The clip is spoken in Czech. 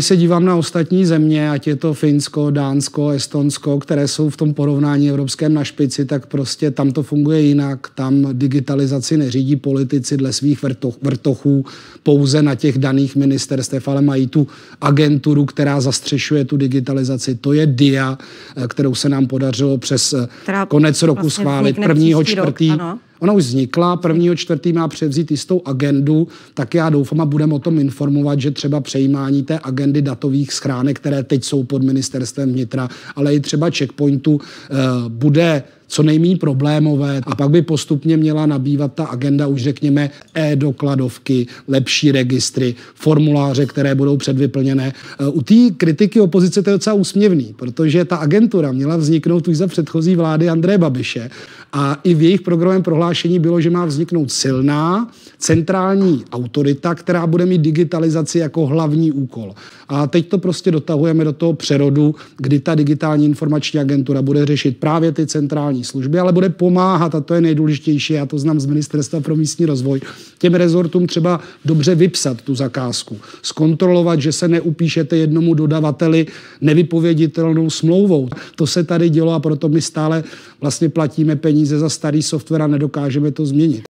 Když se dívám na ostatní země, ať je to Finsko, Dánsko, Estonsko, které jsou v tom porovnání evropském na špici, tak prostě tam to funguje jinak. Tam digitalizaci neřídí politici dle svých vrtochů pouze na těch daných ministerstvech, ale mají tu agenturu, která zastřešuje tu digitalizaci. To je DIA, kterou se nám podařilo přes konec roku vlastně schválit 1.4. Ona už vznikla, 1.4. má převzít jistou agendu, tak já doufám a budeme o tom informovat, že třeba přejímání té agendy datových schránek, které teď jsou pod ministerstvem vnitra, ale i třeba checkpointu bude co nejméně problémové a pak by postupně měla nabývat ta agenda už řekněme e-dokladovky, lepší registry, formuláře, které budou předvyplněné. U té kritiky opozice to je docela úsměvný, protože ta agentura měla vzniknout už za předchozí vlády Andreje Babiše a i v jejich programovém prohlášení bylo, že má vzniknout silná centrální autorita, která bude mít digitalizaci jako hlavní úkol. A teď to prostě dotahujeme do toho přerodu, kdy ta digitální informační agentura bude řešit právě ty centrální služby, ale bude pomáhat, a to je nejdůležitější, já to znám z Ministerstva pro místní rozvoj, těm rezortům třeba dobře vypsat tu zakázku, zkontrolovat, že se neupíšete jednomu dodavateli nevypověditelnou smlouvou. To se tady dělo a proto my stále vlastně platíme peníze za starý software a nedokážeme to změnit.